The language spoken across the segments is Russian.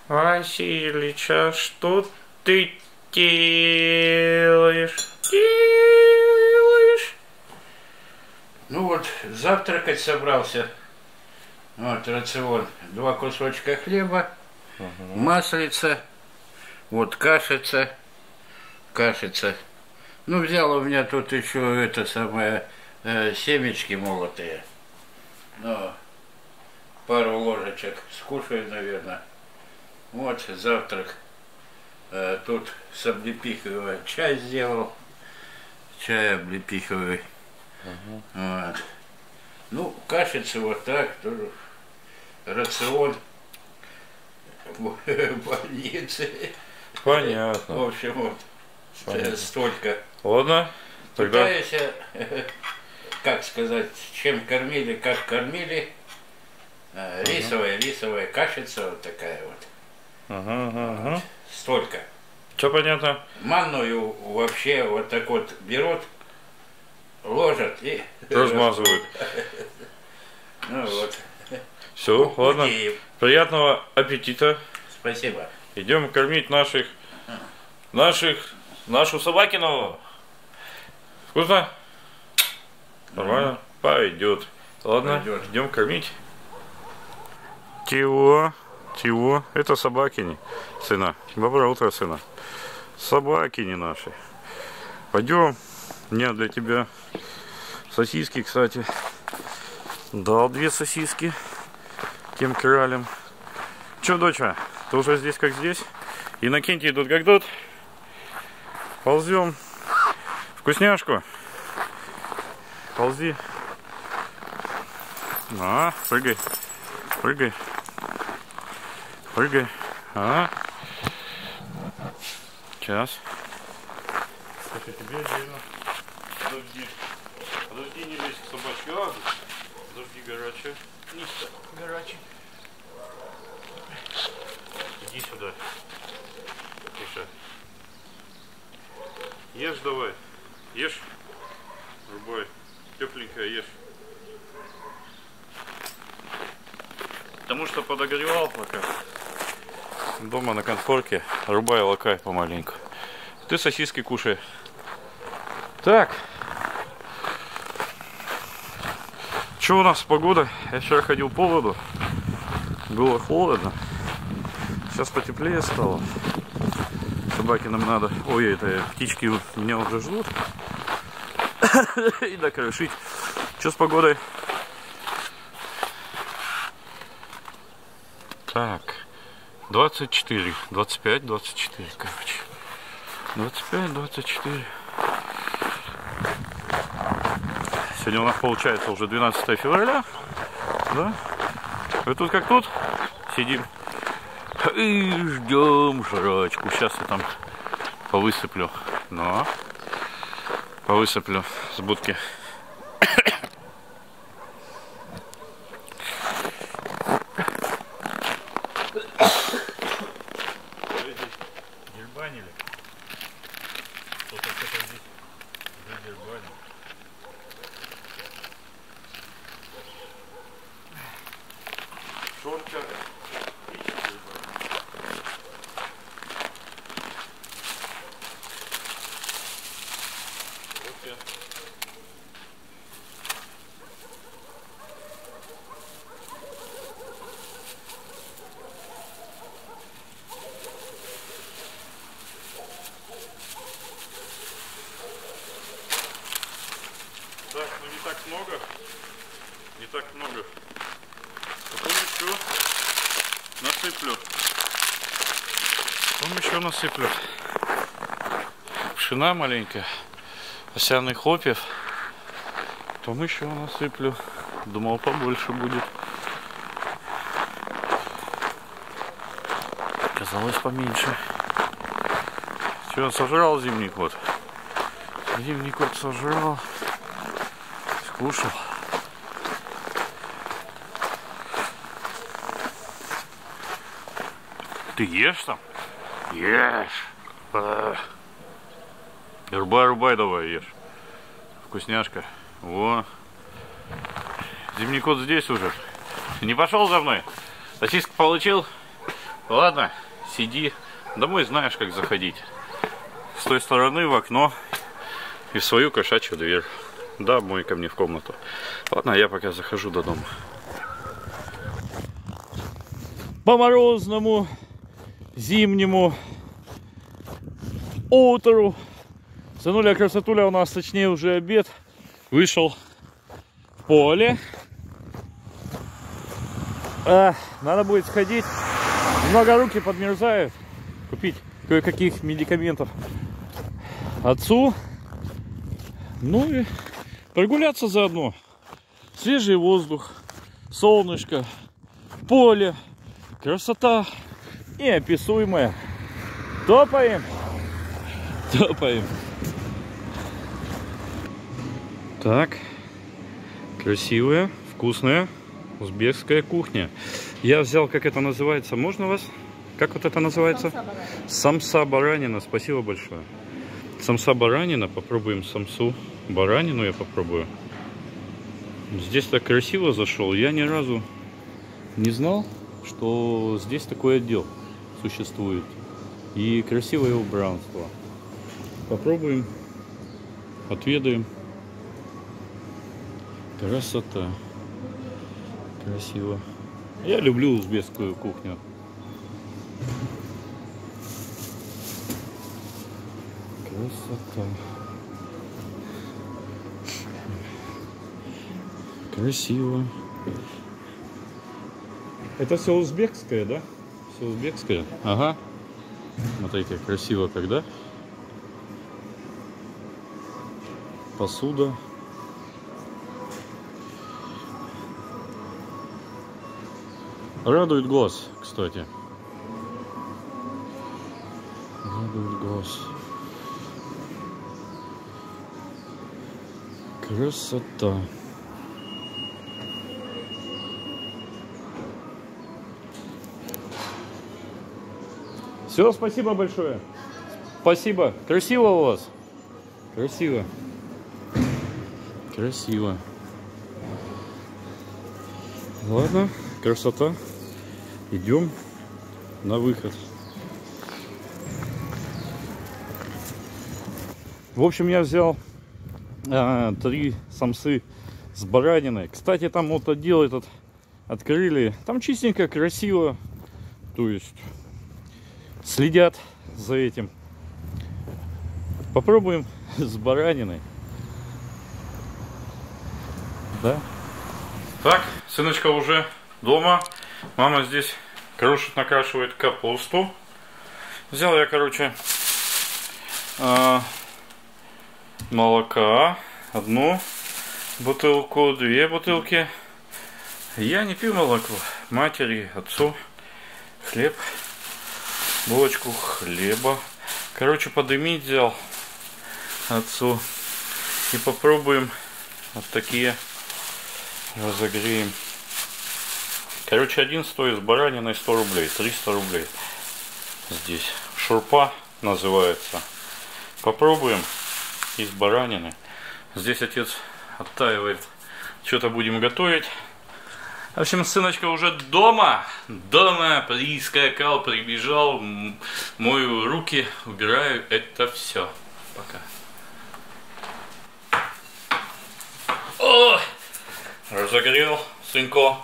Василич, а что ты делаешь? Делаешь? Ну вот, завтракать собрался. Вот рацион. 2 кусочка хлеба, маслица, вот кашица. Ну, взял у меня тут еще это самое, семечки молотые. Ну, пару ложечек скушаю, наверное. Вот завтрак. Тут с облепиховой чай сделал. Чай облепиховый. Вот. Ну, кашица вот так, тоже рацион больницы. Понятно. В общем, вот столько. Ладно, тогда... Пытаюсь, как сказать, чем кормили, как кормили. Рисовая кашица вот такая вот. Вот. Столько. Все понятно? Манную вообще вот так вот берут, ложат и Размазывают. Ну вот. Все, ладно. Приятного аппетита. Спасибо. Идем кормить нашу собакину. Вкусно? Нормально? Пойдет. Ладно, идем кормить. Тиво, это собакини, сына. Доброе утро, сына. Собакини наши. Пойдем. У меня для тебя сосиски, кстати. Дал 2 сосиски тем кралям. Че, доча, ты уже здесь как здесь? Иннокентий тут как тут? Ползем. Вкусняшку. Ползи. Прыгай. Прыгай. Сейчас. Слушай, тебе отдельно. Подожди, не лезь к собачке. Подожди, горячая. Низко, горячий. Иди сюда. Тише. Ешь давай. Ешь. Рубай. Тепленькая ешь. Потому что подогревал пока. Дома на конфорке. Рубай, лакай помаленьку. Ты сосиски кушай. Так. Что у нас с погодой? Я вчера ходил по воду. Было холодно. Сейчас потеплее стало. Собаки нам надо. Ой, это птички меня уже ждут. И докрошить. Что с погодой? Так. 24, 25, 24, короче. 25, 24. Сегодня у нас получается уже 12 февраля. Да? И тут как тут сидим и ждем жрачку. Сейчас я там повысыплю. Но повысыплю с будки. Дербанили. Кто-то здесь дербанил. Шорча. Так, ну не так много. Не так много. Потом еще насыплю. Потом еще насыплю. Пшена маленькая. Овсяных хлопьев. Потом еще насыплю. Думал, побольше будет. Оказалось поменьше. Что, сожрал зимний кот? Зимний кот сожрал. Скушал. Ты ешь там? Ешь. Рубай давай, ешь. Вкусняшка. Во. Зимний кот здесь уже. Не пошел за мной? Сосиску получил? Ладно, сиди. Домой знаешь, как заходить. С той стороны в окно и в свою кошачью дверь. Домой ко мне в комнату. Ладно, я пока захожу до дома. По морозному зимнему утру сынуля красотуля у нас, точнее уже обед, вышел в поле. Надо будет сходить, немного руки подмерзают, купить кое-каких медикаментов отцу, ну и прогуляться заодно. Свежий воздух, солнышко, поле, красота неописуемая. Топаем, топаем. Так, красивая, вкусная узбекская кухня. Я взял, как это называется, можно вас? Как вот это называется? Самса баранина. Спасибо большое. Самса баранина. Попробуем самсу баранину, я попробую. Здесь так красиво зашел. Я ни разу не знал, что здесь такой отдел существует. И красивое убранство. Попробуем, отведаем. Красота. Красиво. Я люблю узбекскую кухню. Красота. Красиво. Это все узбекское, да? Все узбекское. Ага. Смотрите, красиво когда. Посуда. Радует глаз, кстати. Радует глаз. Красота. Все, спасибо большое. Спасибо. Красиво у вас. Красиво. Красиво. Ладно, красота. Идем на выход. В общем, я взял 3 самсы с бараниной. Кстати, там вот отдел этот открыли. Там чистенько, красиво. То есть следят за этим. Попробуем с бараниной. Да. Так, сыночка уже дома. Мама здесь крошит, накрашивает капусту. Взял я, короче, молока. 1 бутылку, 2 бутылки. Я не пью молоко. Матери, отцу. Хлеб. Булочку хлеба. Короче, подымить взял отцу. И попробуем вот такие разогреем. Короче, один стоит с бараниной 100 рублей. 300 рублей. Здесь. Шурпа называется. Попробуем из баранины. Здесь отец оттаивает. Что-то будем готовить. В общем, сыночка уже дома. Дома прискакал, прибежал. Мою руки, убираю это все. Пока. О! Разогрел, сынко.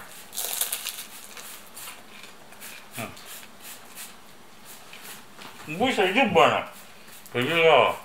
Быстро иди, Бана. Побежала.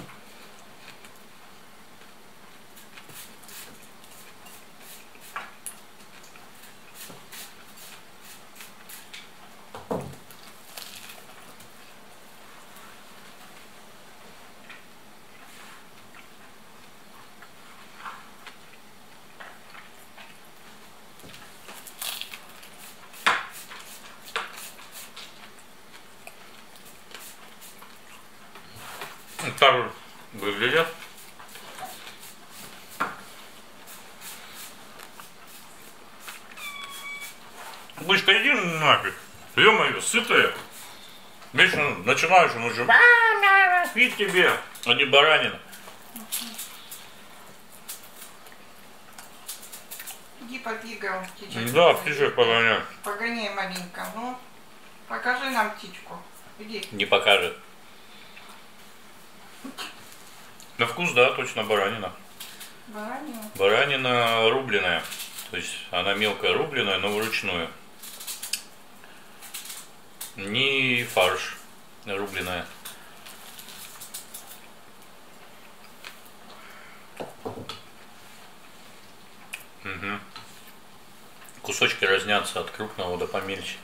Так выглядят. Бычка, иди нафиг. Ё-моё, сытая. Вечно начинаешь, он уже и тебе, а не баранина. Иди побегал. Да, птичек погоняй. Погоняй маленько, ну. Покажи нам птичку. Иди. Не покажет. На вкус, да, точно баранина. Баранина. Баранина рубленая. То есть она мелко рубленая, но вручную. Не фарш рубленая. Угу. Кусочки разнятся от крупного до помельче.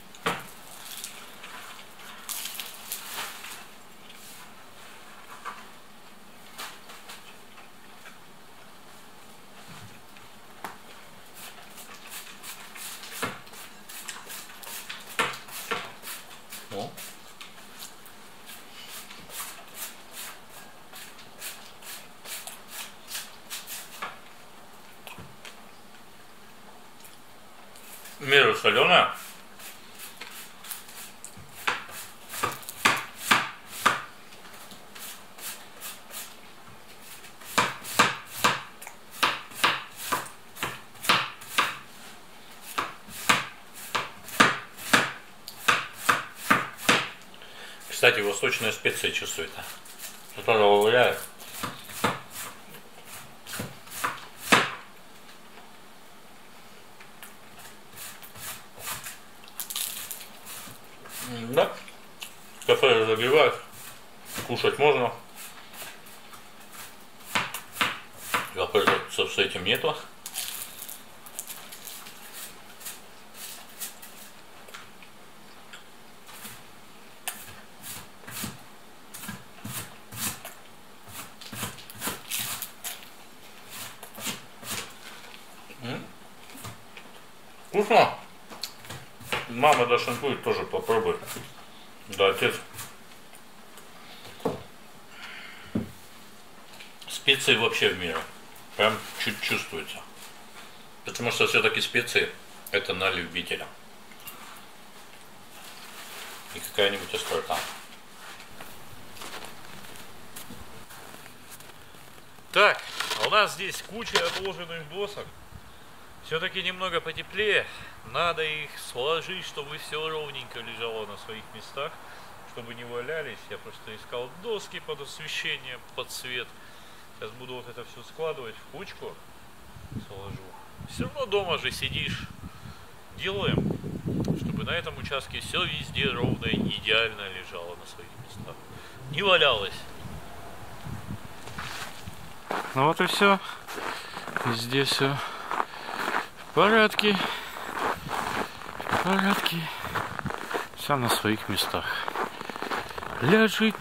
О. В меру соленая. Кстати, восточная специя чувствуется, которая добавляют. Да, кафе разогревают, кушать можно. Вопросов с этим нету. Вкусно. Мама дошинкует, тоже попробуй. Да, отец. Специи вообще в мире. Прям чуть чувствуется. Потому что все-таки специи это на любителя. И какая-нибудь острота. Так, а у нас здесь куча отложенных досок. Все-таки немного потеплее. Надо их сложить, чтобы все ровненько лежало на своих местах, чтобы не валялись. Я просто искал доски под освещение, под свет. Сейчас буду вот это все складывать в кучку, сложу. Все равно дома же сидишь. Делаем, чтобы на этом участке все везде ровно и идеально лежало на своих местах. Не валялось. Ну вот и все. Везде все в порядке. Все на своих местах. Лежит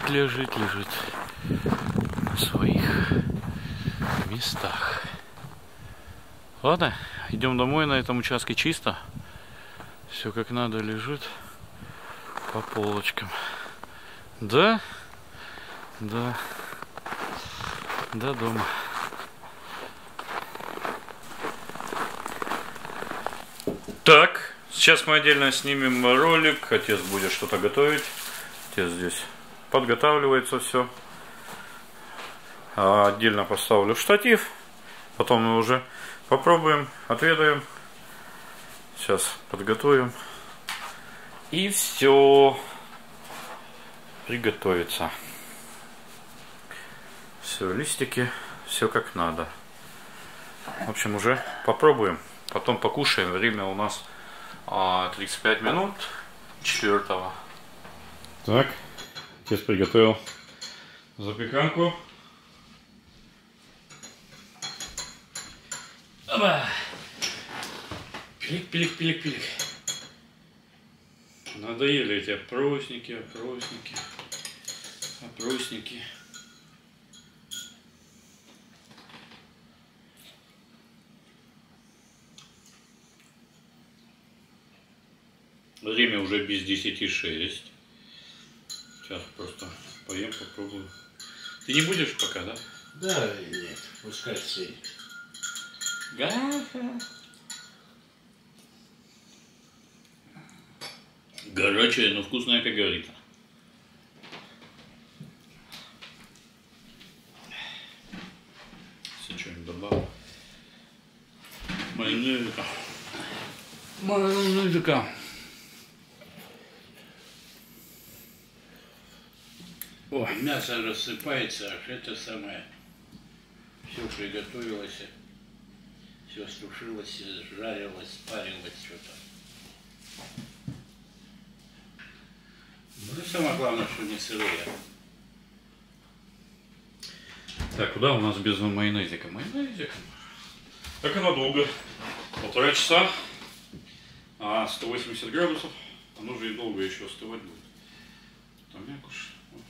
на своих местах. Ладно, идем домой. На этом участке чисто. Все как надо лежит по полочкам. Да, до дома. Так, сейчас мы отдельно снимем ролик. Отец будет что-то готовить. Отец здесь подготавливается все. Отдельно поставлю штатив. Потом мы уже попробуем, отведаем. Сейчас подготовим. И все приготовится. Все, листики, все как надо. В общем, уже попробуем. Потом покушаем. Время у нас 35 минут 4-го. Так, отец приготовил запеканку. Оба. Пилик. Надоели эти опросники. Время уже без 10:06. Сейчас просто поем, попробую. Ты не будешь пока, да? Да, нет, пускай все. Гаха. Горячая, но вкусная, как говорится. Если что-нибудь добавил. Майонезика. О. Мясо рассыпается, аж это самое. Все приготовилось, все сушилось, жарилось, парилось что-то. Ну и самое главное, что не сырое. Так, куда у нас без майонезика? Майонезик. Так она долго. 1,5 часа. А 180 градусов. Оно же и долго еще остывать будет. Там мякуш. Вот.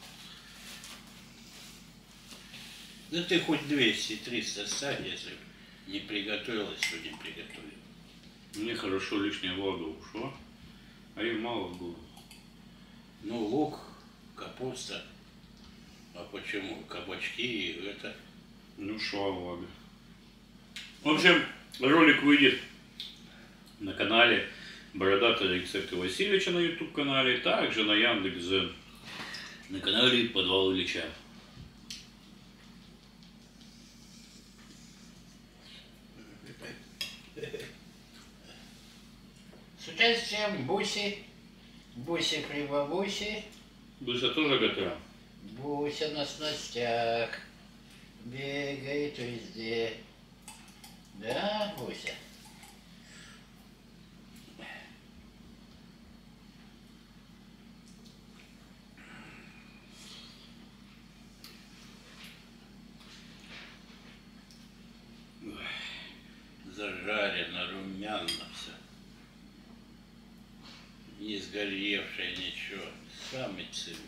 Да ты хоть 200-300 ставь, если не приготовилось, то не приготовил. Мне хорошо лишняя влага ушла. А им мало было. Ну, лук, капуста. А почему? Кабачки, это... Ну, шла влага. В общем, ролик выйдет на канале Бородатые рецепты Васильевича на YouTube канале, также на Яндекс.Зен, на канале Подвал Ильича. С участием Буси, Буси Хлебобуси, Буся тоже готова? Буся на снастях, бегает везде. Да, Буся? Зажарено, румяно все. Не сгоревшее ничего. Самый цимус.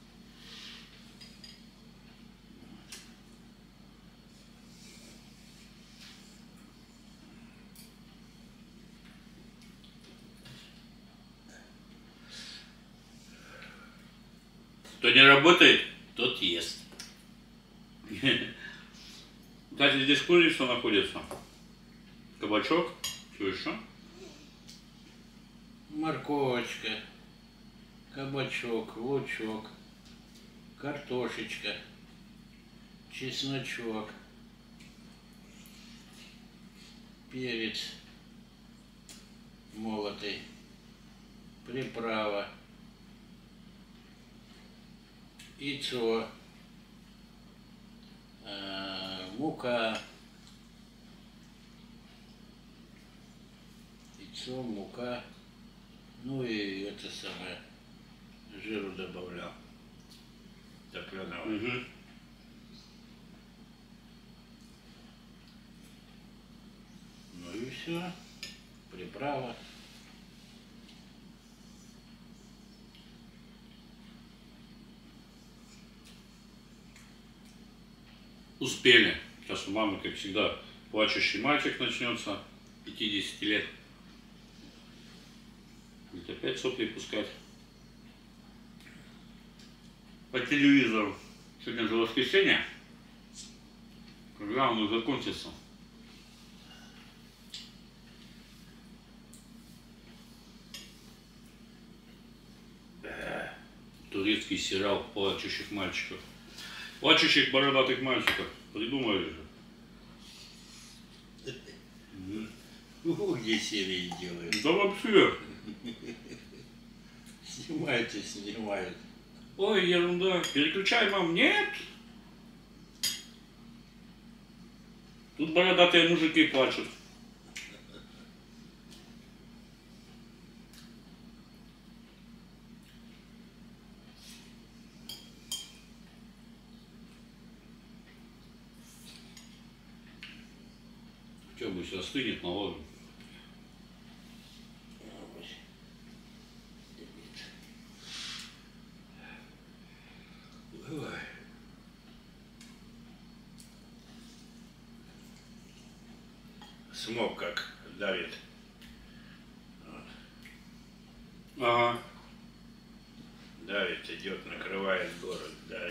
Кто не работает, тот ест. Кстати, здесь курица находится. Кабачок. Что еще? Морковочка, кабачок, лучок, картошечка, чесночок, перец молотый, приправа, яйцо, мука, яйцо, мука, ну и это самое, жиру добавлял, топленого. Угу. Ну и все, приправа. Успели. Сейчас у мамы, как всегда, плачущий мальчик начнется. 50 лет. Будет опять сопли пускать. По телевизору. Сегодня же воскресенье. Когда он закончится. Турецкий сериал плачущих мальчиков. Плачущих бородатых мальчиков. Придумали же. Где серии делают? Да вообще. Снимают и снимают. Ой, ерунда. Переключай, мам. Нет. Тут бородатые мужики плачут. Что, бы сейчас остынет, наложим. Смог как давит. Ага. Давит, идет, накрывает город, давит.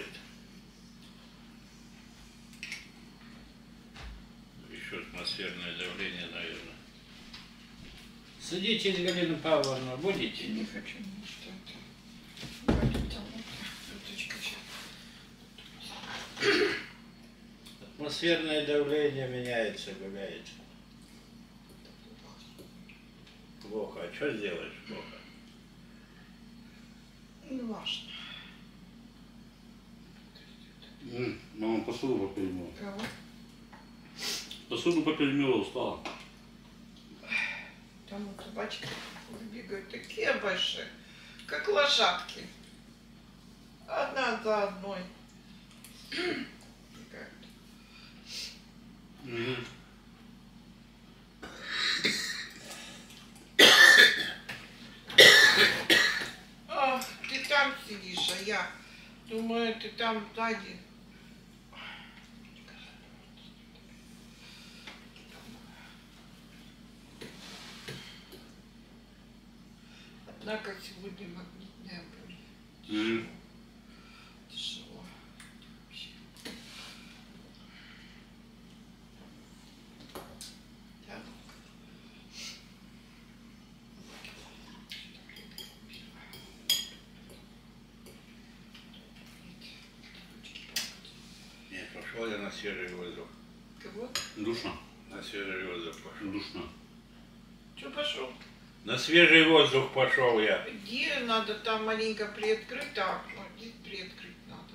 Еще атмосферное давление, наверное. Садитесь, Галина Павловна, будете? Не хочу что-то. Хватит там уточка сейчас. Атмосферное давление меняется, гуляет. Плохо. А что сделаешь плохо? Не важно. Мама посуду поперемела. Кого? Посуду поперемела, устала. Там вот собачки бегают такие большие, как лошадки. Одна за одной. Ах, ты там сидишь, а я думаю, ты там сзади. Однако сегодня магнитная буря. Тяжело. Вообще. Так. Нет, пошел я на свежий воздух. Кого? Душно. На свежий воздух пошел. Душно. Что пошел? На свежий воздух пошел я. Где надо там маленько приоткрыть, так, вот здесь приоткрыть надо.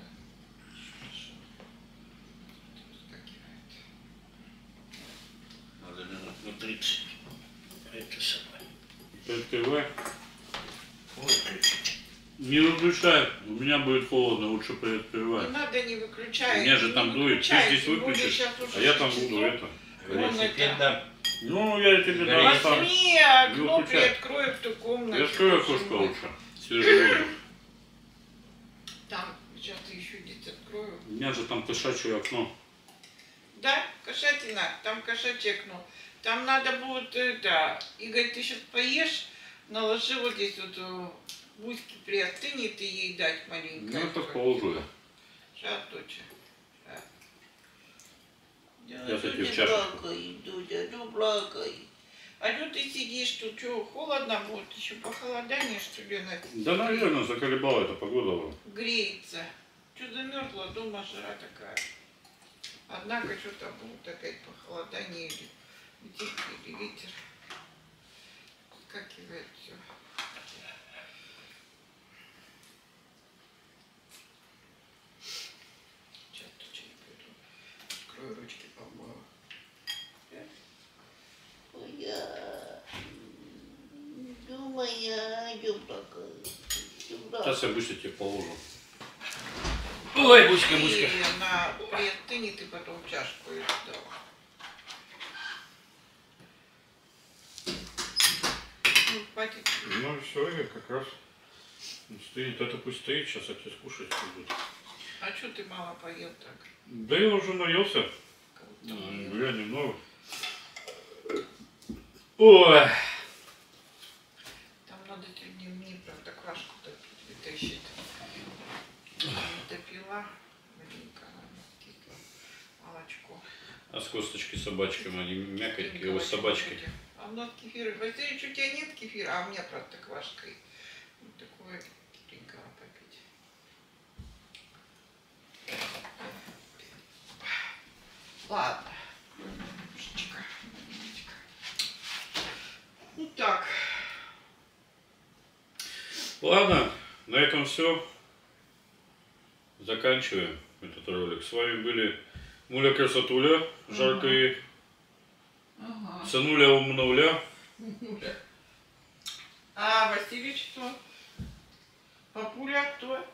Надо минут на 30. Это самое. Открывай. Выключить. Не выключай, у меня будет холодно, лучше Не приоткрывай. надо, не выключай. У меня же там не дует, ты выключай, здесь тем более выключишь, щас уже а я там 6 буду часов. это. Велосипед дам. Ну, я тебе Горит. дам там. Возьми окно, выключай. приоткрой в ту комнату. Я открою окошко лучше. Свежий воздух. Там, сейчас еще здесь открою. У меня же там кошачье окно. Да, кошатина, там кошачье окно. Там надо будет это, Игорь, ты сейчас поешь, наложи вот здесь вот гуськи приостынет и ей дать маленько. Ну, это положу я. Сейчас, доча. Я такие в чашечку. Плакай, Дудя, ну плакай. А что ты сидишь тут, что, холодно будет? Еще похолодание, что ли, Да, наверное, заколебала эта погода. греется. Что замерзла, дома жара такая. Однако что-то будет опять похолодание или ветер. Скакивает все. Сейчас точно пойду. Открою ручки, помою. Сейчас я быстро тебе положу. Ой, Буська, Буська. И она приостынет и потом чашку и сдал. Ну, хватит. Ну все, я как раз стоит. Это пусть стоит, сейчас отец кушать будет. А что ты мало поел так? Да я уже наелся. Кого-то наел. Гуля немного. Ой. Там надо мне, правда, квашку вытащить. Допила маленько, молочко. А с косточки собачками, они мякотькие, Кефир у вас собачки. будет. А у нас кефир. Васильевич, у тебя нет кефира, а у меня, правда, квашкой. Вот такое кефиренького попить. Ладно. Немножечко. Ну так. Ладно, на этом все. Заканчиваем этот ролик. С вами были Муля Красотуля, Жарко и Ага. Сынуля Умнуля. А Васильевич кто? Папуля кто?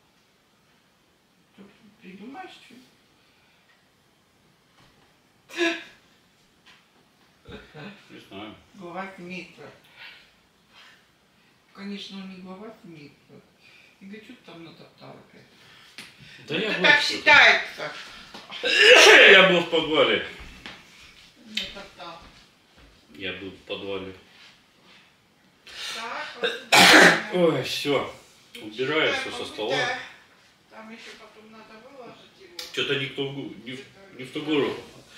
Ты придумаешь что? Не знаю. Глава семейства. Конечно, он не глава семейства. Игорь, что ты там натоптал опять? Да Это был так что-то. считается. Я был в подвале. Натоптал. Я был в подвале. Так, вот. Ой, все. Убираю все со стола. Там еще потом надо выложить его. Что-то не в ту гору.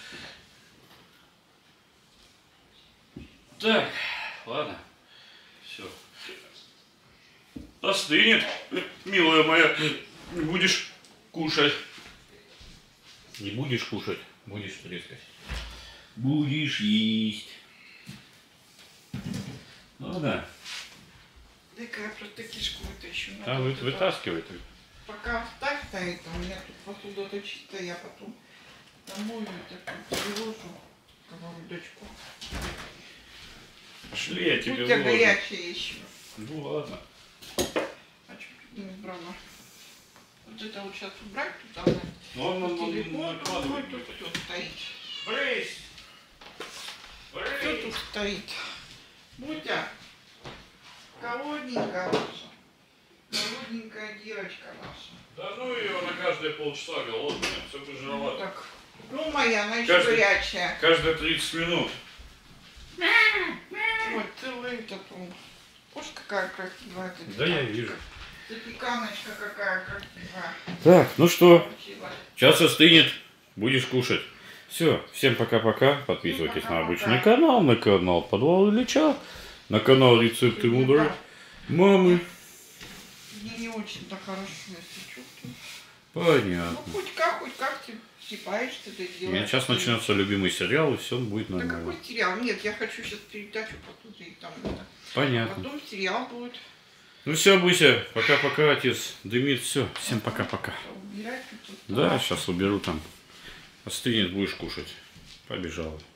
Так, ладно. Все. Остынет, милая моя. Не будешь кушать. Не будешь кушать, будешь трескать. Будешь есть. Ладно. Дай-ка я просто кишку вытащу. А Надо туда. вытаскивай ты. Пока оставь. стоит, а у меня тут посуда-то чистая, я потом домой это приложу сковородочку. Пошли, я тебе У тебя вложу. горячая еще. Ну ладно. А что тут не убрала? Вот это вот сейчас убрать туда. Телефон другой тут все стоит. Брысь! Все тут стоит. Будя, холодненькая наша. Холодненькая девочка наша. Да ну ее на каждые полчаса голодная, все Ну пожрала. так. Ну моя, она еще Каждый- горячая. Каждые 30 минут. Вот целый этот. Уж какая красивая эта Да я запеканочка. вижу. Запеканочка какая красивая. Так, ну что, Получилась. сейчас остынет, будешь кушать. Все, всем пока-пока. Подписывайтесь на обычный канал, на канал Подвал Ильича, на канал Рецепты мудрой мамы. Мне не очень-то хорошо, если чувствую. Понятно. Ну хоть как ты степаешься, ты делаешь. Нет, сейчас начнется любимый сериал, и все будет Да нормально. какой сериал? Нет, я хочу сейчас передачу посмотреть там это. Понятно. Потом сериал будет. Ну все, Буся, пока-пока, отец дымит, все, всем пока-пока. Убирать тут. Да, сейчас уберу там. Остынет, будешь кушать. Побежала.